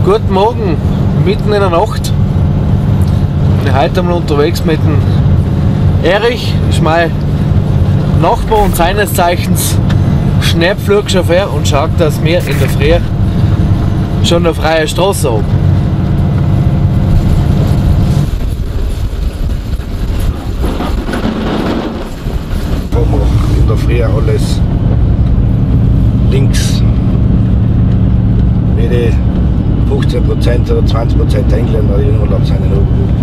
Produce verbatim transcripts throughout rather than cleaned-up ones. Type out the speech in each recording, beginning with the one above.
Guten Morgen, mitten in der Nacht. Ich bin heute einmal unterwegs mit dem Erich, ist mein Nachbar und seines Zeichens Schneepflugchauffeur und schaut, dass wir in der Früh schon eine freie Straße haben. In der Früh alles links. Jede fünfzehn Prozent oder zwanzig Prozent Engländer irgendwann haben seinen Oberbuch.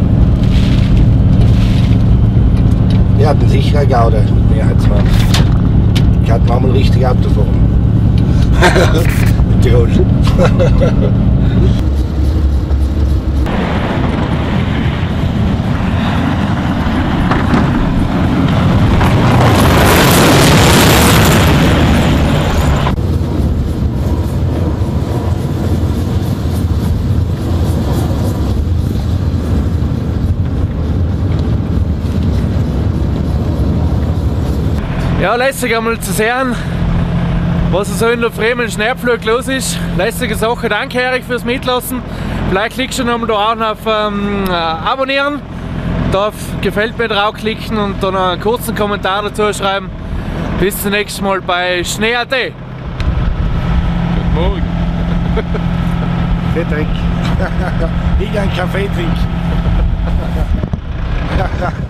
Wir hatten sicher eine Gaude mit Mehrheitsmann. Ich hatte mal richtig Auto fahren. In Tirol. Ja, lässig einmal zu sehen, was so in der Früh mit dem Schneepflug los ist. Lässige Sache, danke Erich fürs Mitlassen. Vielleicht klickst du noch mal da auch auf ähm, äh, Abonnieren, da auf Gefällt mir draufklicken und dann einen kurzen Kommentar dazu schreiben. Bis zum nächsten Mal bei Schnee punkt at. Guten Morgen. Kaffee trink. Ich einen Kaffee trink.